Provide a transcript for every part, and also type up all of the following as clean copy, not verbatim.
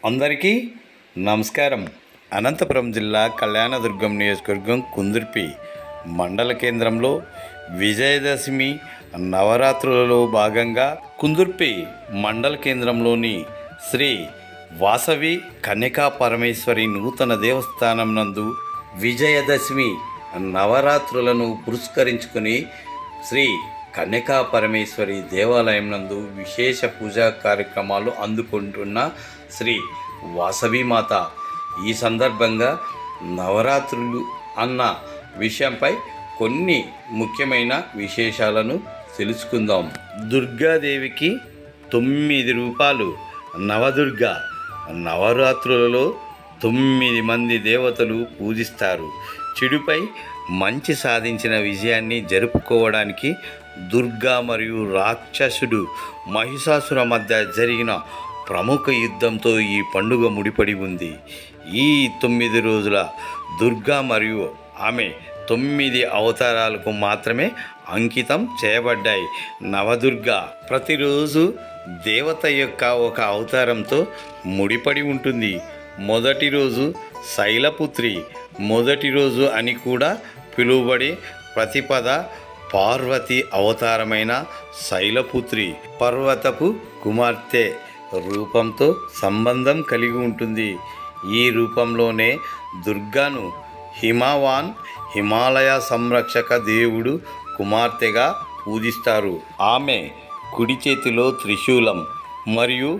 అందరికీ నమస్కారం. అనంతపురం జిల్లా కళ్యాణదుర్గం నియోజకవర్గం కుందుర్పి మండల కేంద్రంలో విజయదశమి నవరాత్రులలో భాగంగా కుందుర్పి మండల కేంద్రంలోని శ్రీ వాసవి కన్యకా పరమేశ్వరి నూతన దేవస్థానం నందు విజయదశమి నవరాత్రులను పురస్కరించుకుని శ్రీ కన్యకా పరమేశ్వరి దేవాలయం నందు విశేష పూజా కార్యక్రమాలు అందుకుంటున్న శ్రీ వాసవి మాత ఈ సందర్భంగా నవరాత్రులు అన్న విషయంపై కొన్ని ముఖ్యమైన విశేషాలను తెలుసుకుందాం. దుర్గాదేవికి 9 రూపాలు. నవదుర్గ నవరాత్రులలో 9 మంది దేవతలు పూజిస్తారు. చెడుపై మంచి సాధించిన విజయాన్ని జరుపుకోవడానికి దుర్గా మరియు రాక్షసుడు మహిషాసుర మధ్య జరిగిన ప్రముఖ యుద్ధంతో ఈ పండుగ ముడిపడి ఉంది. ఈ 9 రోజుల దుర్గా మరియు ఆమె 9 అవతారాలకు మాత్రమే అంకితం చేయబడ్డాయి. నవదుర్గ ప్రతిరోజు దేవత యొక్క ఒక అవతారంతో ముడిపడి ఉంటుంది. మొదటి రోజు శైలపుత్రి, మొదటి రోజు అని కూడా పిలువబడే ప్రతిపద పార్వతి అవతారమైన శైలపుత్రి పర్వతపు కుమార్తె రూపంతో సంబంధం కలిగి ఉంటుంది. ఈ రూపంలోనే దుర్గాను హిమవాన్, హిమాలయ సంరక్షక దేవుడు కుమార్తెగా పూజిస్తారు. ఆమె కుడి చేతిలో త్రిశూలం మరియు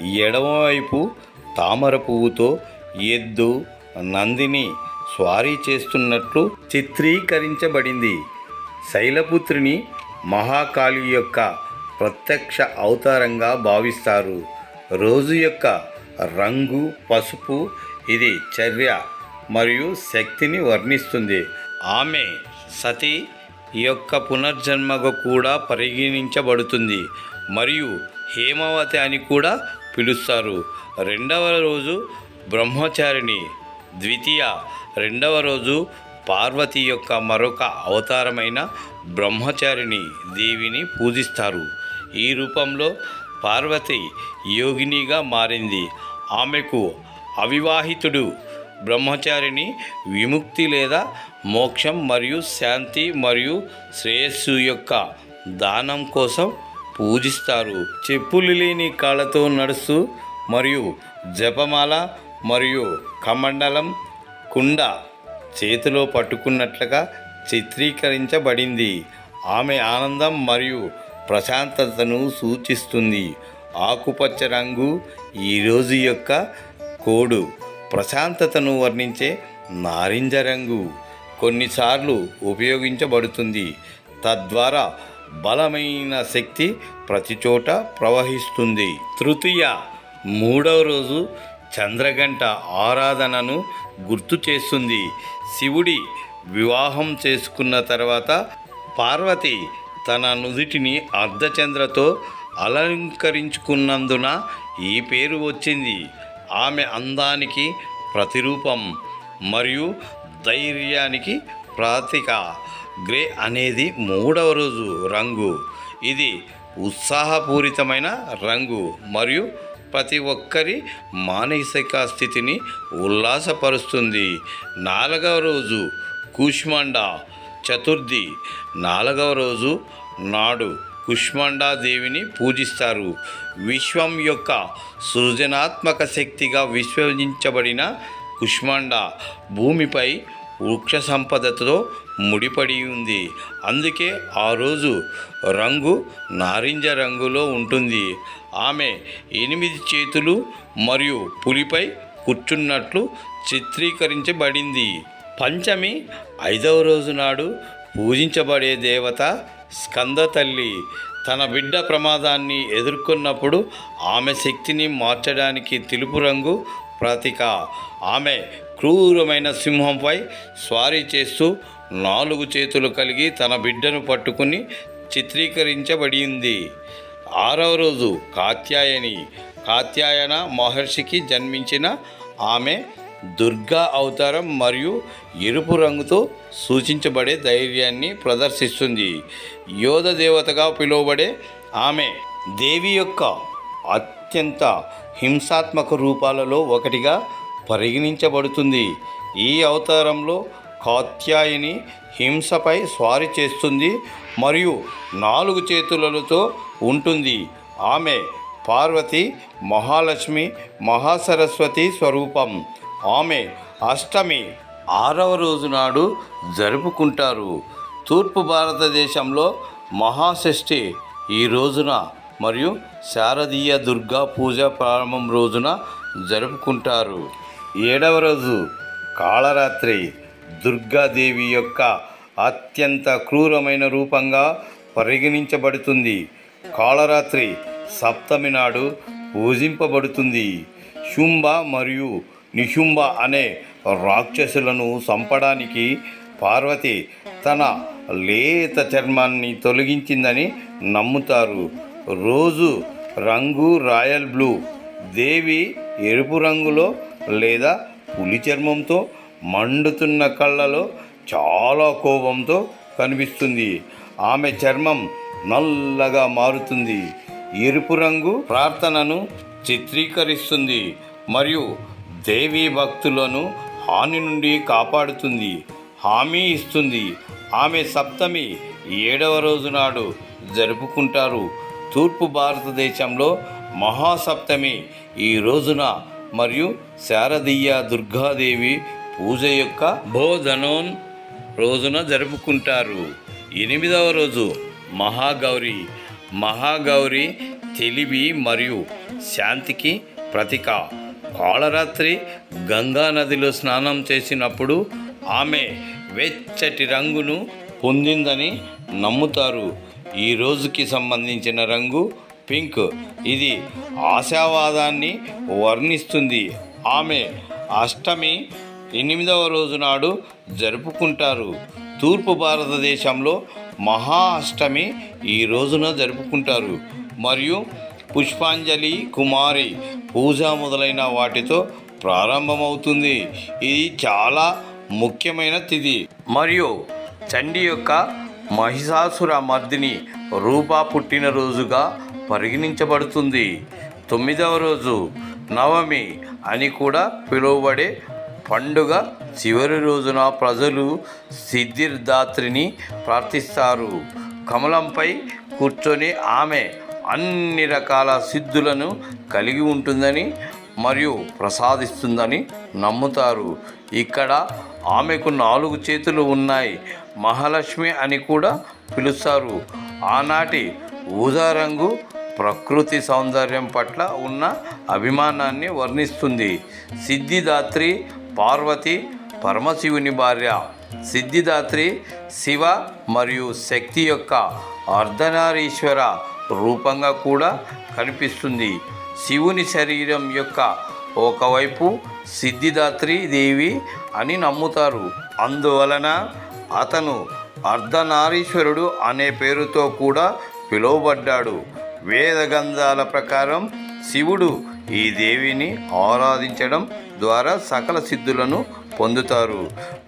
ఎడమవైపు తామర పువ్వుతో ఎద్దు నందిని స్వారీ చేస్తున్నట్లు చిత్రీకరించబడింది. శైలపుత్రిని మహాకాళి యొక్క ప్రత్యక్ష అవతారంగా భావిస్తారు. రోజు యొక్క రంగు పసుపు. ఇది చర్య మరియు శక్తిని వర్ణిస్తుంది. ఆమె సతి యొక్క పునర్జన్మగా కూడా పరిగణించబడుతుంది మరియు హేమవతి అని కూడా పిలుస్తారు. రెండవ రోజు బ్రహ్మచారిణి ద్వితీయ. రెండవ రోజు పార్వతి యొక్క మరొక అవతారమైన బ్రహ్మచారిణి దేవిని పూజిస్తారు. ఈ రూపంలో పార్వతి యోగినిగా మారింది. ఆమెకు అవివాహితుడు బ్రహ్మచారిని విముక్తి లేదా మోక్షం మరియు శాంతి మరియు శ్రేయస్సు యొక్క దానం కోసం పూజిస్తారు. చెప్పులు లేని కాళ్ళతో నడుస్తూ మరియు జపమాల మరియు కమండలం కుండ చేతిలో పట్టుకున్నట్లుగా చిత్రీకరించబడింది. ఆమె ఆనందం మరియు ప్రశాంతతను సూచిస్తుంది. ఆకుపచ్చ రంగు ఈ రోజు యొక్క కోడు. ప్రశాంతతను వర్ణించే నారింజ రంగు కొన్నిసార్లు ఉపయోగించబడుతుంది. తద్వారా బలమైన శక్తి ప్రతి చోట ప్రవహిస్తుంది. తృతీయ. మూడవ రోజు చంద్రగంట ఆరాధనను గుర్తు చేస్తుంది. శివుడి వివాహం చేసుకున్న తర్వాత పార్వతి తన నుదిటిని అర్ధచంద్రతో అలంకరించుకున్నందున ఈ పేరు వచ్చింది. ఆమె అందానికి ప్రతిరూపం మరియు ధైర్యానికి ప్రతీక. గ్రే అనేది మూడవ రోజు రంగు. ఇది ఉత్సాహపూరితమైన రంగు మరియు ప్రతి ఒక్కరి మానసిక స్థితిని ఉల్లాసపరుస్తుంది. నాలుగవ రోజు కుష్మాండా చతుర్థి. నాలుగవ రోజు నాడు కుష్మాండా దేవిని పూజిస్తారు. విశ్వం యొక్క సృజనాత్మక శక్తిగా విశ్వసించబడిన కుష్మాండా భూమిపై వృక్ష సంపదతో ముడిపడి ఉంది. అందుకే ఆ రోజు రంగు నారింజ రంగులో ఉంటుంది. ఆమె 8 చేతులు మరియు పులిపై కూర్చున్నట్లు చిత్రీకరించబడింది. పంచమి 5వ రోజు నాడు పూజించబడే దేవత స్కంద తల్లి. తన బిడ్డ ప్రమాదాన్ని ఎదుర్కొన్నప్పుడు ఆమె శక్తిని మార్చడానికి తెలుపు రంగు ప్రతీక. ఆమె క్రూరమైన సింహంపై స్వారీ చేస్తూ 4 చేతులు కలిగి తన బిడ్డను పట్టుకుని చిత్రీకరించబడింది. 6వ రోజు కాత్యాయని. కాత్యాయన మహర్షికి జన్మించిన ఆమె దుర్గా అవతారం మరియు ఎరుపు రంగుతో సూచించబడే ధైర్యాన్ని ప్రదర్శిస్తుంది. యోధ దేవతగా పిలువబడే ఆమె దేవి యొక్క అత్యంత హింసాత్మక రూపాలలో ఒకటిగా పరిగణించబడుతుంది. ఈ అవతారంలో కాత్యాయని హింసపై స్వారీ చేస్తుంది మరియు 4 చేతులతో ఉంటుంది. ఆమె పార్వతి, మహాలక్ష్మి, మహాసరస్వతి స్వరూపం. ఆమె అష్టమి 6వ రోజు నాడు జరుపుకుంటారు. తూర్పు భారతదేశంలో మహాషష్ఠి ఈ రోజున మరియు శారదీయ దుర్గా పూజ ప్రారంభం రోజున జరుపుకుంటారు. 7వ రోజు కాళరాత్రి దుర్గాదేవి యొక్క అత్యంత క్రూరమైన రూపంగా పరిగణించబడుతుంది. కాళరాత్రి సప్తమి నాడు పూజింపబడుతుంది. శుంభ మరియు నిశుంభ అనే రాక్షసులను చంపడానికి పార్వతి తన లేత చర్మాన్ని తొలగించిందని నమ్ముతారు. రోజు రంగు రాయల్ బ్లూ. దేవి ఎరుపు రంగులో లేదా పులి చర్మంతో మండుతున్న కళ్ళలో చాలా కోపంతో కనిపిస్తుంది. ఆమె చర్మం నల్లగా మారుతుంది. ఎరుపు రంగు ప్రార్థనను చిత్రీకరిస్తుంది మరియు దేవీ భక్తులను హాని నుండి కాపాడుతుంది, హామీ ఇస్తుంది. ఆమె సప్తమి 7వ రోజు నాడు జరుపుకుంటారు. తూర్పు భారతదేశంలో మహాసప్తమి ఈ రోజున మరియు శారదీయ దుర్గాదేవి పూజ యొక్క బోధనోన్ రోజున జరుపుకుంటారు. 8వ రోజు మహాగౌరి. మహాగౌరి తెలివి మరియు శాంతికి ప్రతీక. కాళరాత్రి గంగా నదిలో స్నానం చేసినప్పుడు ఆమె వెచ్చటి రంగును పొందిందని నమ్ముతారు. ఈ రోజుకి సంబంధించిన రంగు పింక్. ఇది ఆశావాదాన్ని వర్ణిస్తుంది. ఆమె అష్టమి 8వ రోజు నాడు జరుపుకుంటారు. తూర్పు భారతదేశంలో మహా అష్టమి ఈ రోజున జరుపుకుంటారు మరియు పుష్పాంజలి కుమారి పూజ మొదలైన వాటితో ప్రారంభమవుతుంది. ఇది చాలా ముఖ్యమైన తిథి మరియు చండీ యొక్క మహిషాసుర మర్దిని రూపా పుట్టినరోజుగా పరిగణించబడుతుంది. 9వ రోజు నవమి అని కూడా పిలువబడే పండుగ. చివరి రోజున ప్రజలు సిద్ధిదాత్రిని ప్రార్థిస్తారు. కమలంపై కూర్చొని ఆమె అన్ని రకాల సిద్ధులను కలిగి ఉంటుందని మరియు ప్రసాదిస్తుందని నమ్ముతారు. ఇక్కడ ఆమెకు 4 చేతులు ఉన్నాయి. మహాలక్ష్మి అని కూడా పిలుస్తారు. ఆనాటి ఊదా రంగు ప్రకృతి సౌందర్యం పట్ల ఉన్న అభిమానాన్ని వర్ణిస్తుంది. సిద్ధిదాత్రి పార్వతి పరమశివుని భార్య. సిద్ధిదాత్రి శివ మరియు శక్తి యొక్క అర్ధనారీశ్వర రూపంగా కూడా కనిపిస్తుంది. శివుని శరీరం యొక్క ఒకవైపు సిద్ధిదాత్రి దేవి అని నమ్ముతారు. అందువలన అతను అర్ధనారీశ్వరుడు అనే పేరుతో కూడా పిలువబడ్డాడు. వేదగంధాల ప్రకారం శివుడు ఈ దేవిని ఆరాధించడం ద్వారా సకల సిద్ధులను పొందుతారు.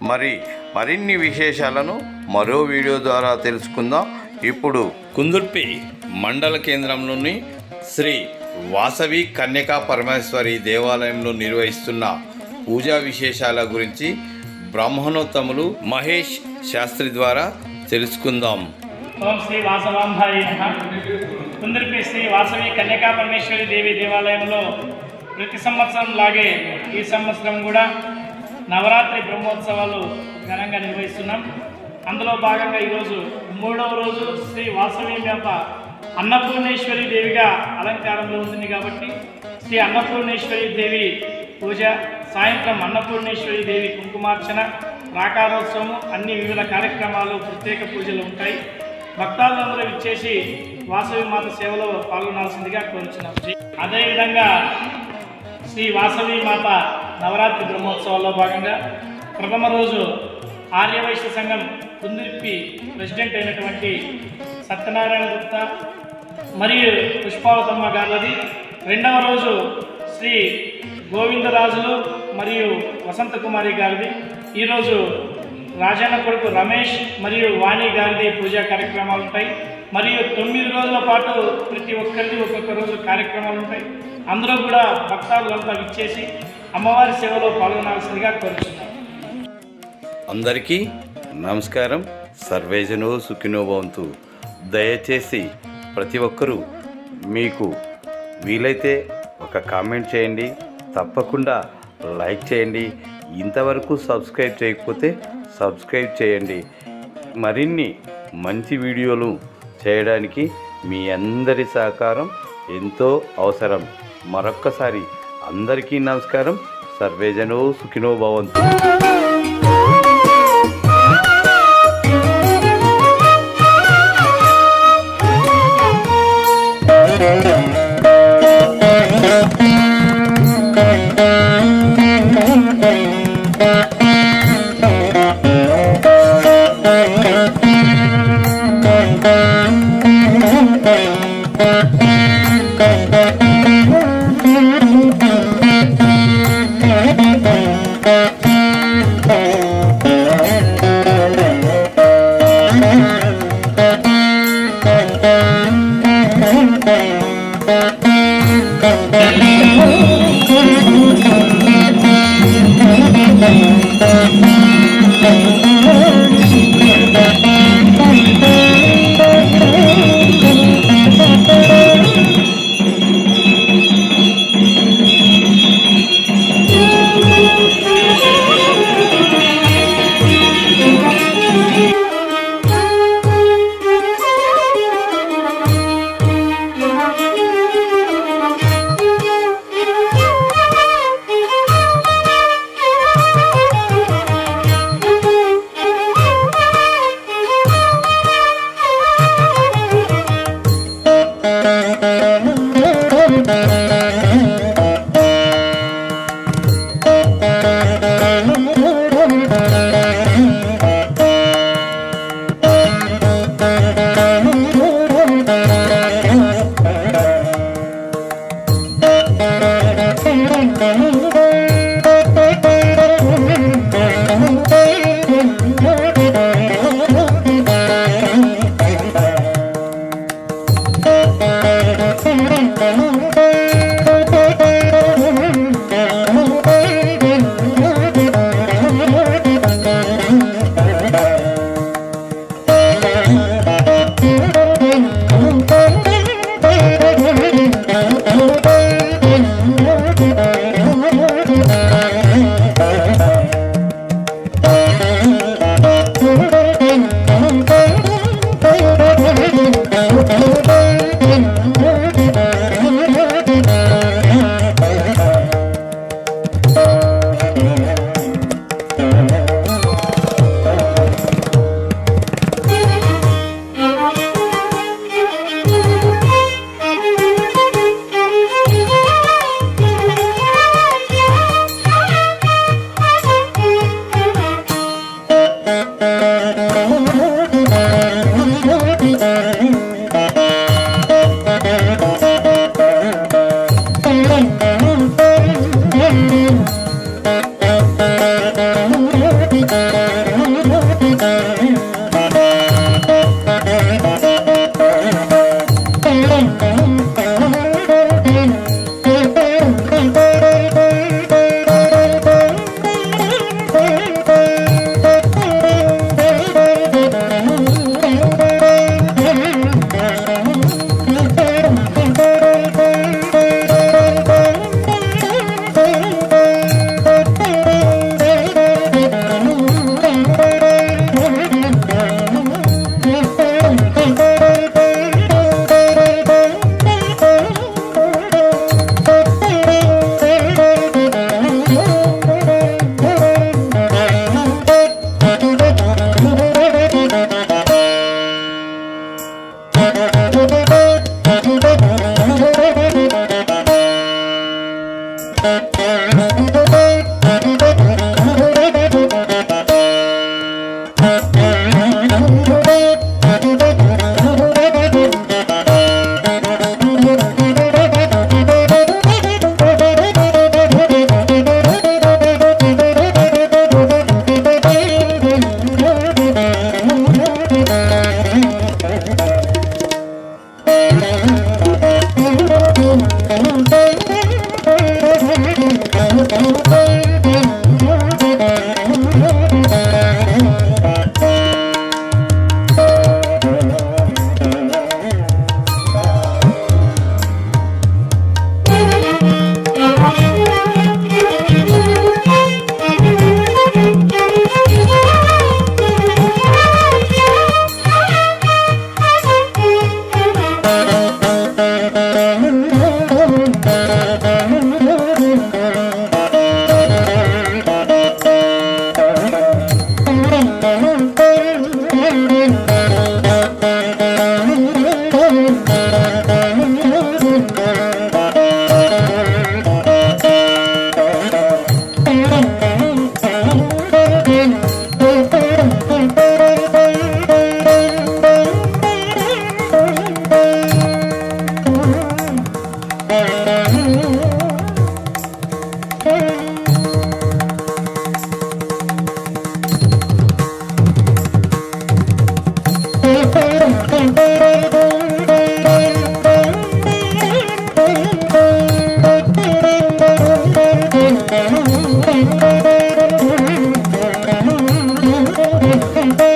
మరిన్ని విశేషాలను మరో వీడియో ద్వారా తెలుసుకుందాం. ఇప్పుడు కుందుర్పి మండల కేంద్రంలోని శ్రీ వాసవి కన్యకా పరమేశ్వరి దేవాలయంలో నిర్వహిస్తున్న పూజా విశేషాల గురించి బ్రాహ్మణోత్తములు మహేష్ శాస్త్రి ద్వారా తెలుసుకుందాం. ఓం శ్రీ వాసవాంబాయ నమః. కుందుర్పి శ్రీ వాసవి కన్యకా పరమేశ్వరి దేవి దేవాలయంలో ప్రతి సంవత్సరం లాగే ఈ సంవత్సరం కూడా నవరాత్రి బ్రహ్మోత్సవాలు ఘనంగా నిర్వహిస్తున్నాం. అందులో భాగంగా ఈరోజు 3వ రోజు శ్రీ వాసవి మాత అన్నపూర్ణేశ్వరి దేవిగా అలంకారంలో ఉంటుంది కాబట్టి శ్రీ అన్నపూర్ణేశ్వరి దేవి పూజ, సాయంత్రం అన్నపూర్ణేశ్వరి దేవి కుంకుమార్చన, ప్రాకారోత్సవం, అన్ని వివిధ కార్యక్రమాలు, ప్రత్యేక పూజలు ఉంటాయి. భక్తాదులందరూ ఇచ్చేసి వాసవి మాత సేవలో పాల్గొనాల్సిందిగా కోరుచున్నాం. అదేవిధంగా శ్రీ వాసవి మాత నవరాత్రి బ్రహ్మోత్సవాల్లో భాగంగా ప్రథమ రోజు ఆర్యవైశ్య సంఘం కుందుర్పి ప్రెసిడెంట్ అయినటువంటి సత్యనారాయణ గుప్తా మరియు పుష్పావతమ్మ గారిది. 2వ రోజు శ్రీ గోవిందరాజులు మరియు వసంత కుమారి గారిది. ఈరోజు రాజన్న కొడుకు రమేష్ మరియు వాణి గారిది పూజా కార్యక్రమాలు ఉంటాయి. మరియు 9 రోజుల పాటు ప్రతి ఒక్కరిది ఒక్కొక్క రోజు కార్యక్రమాలు ఉంటాయి. అందరూ కూడా భక్తాదులంతా విచ్చేసి అమ్మవారి సేవలో పాల్గొనాల్సిందిగా కోరుచున్నాం. అందరికీ నమస్కారం. సర్వేజనో సుఖినో భవంతు. దయచేసి ప్రతి ఒక్కరూ మీకు వీలైతే ఒక కామెంట్ చేయండి, తప్పకుండా లైక్ చేయండి. ఇంతవరకు సబ్స్క్రైబ్ చేయకపోతే సబ్స్క్రైబ్ చేయండి. మరిన్ని మంచి వీడియోలు చేయడానికి మీ అందరి సహకారం ఎంతో అవసరం. మరొక్కసారి అందరికీ నమస్కారం. సర్వేజనో సుఖినో భవంతు.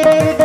శ్రీ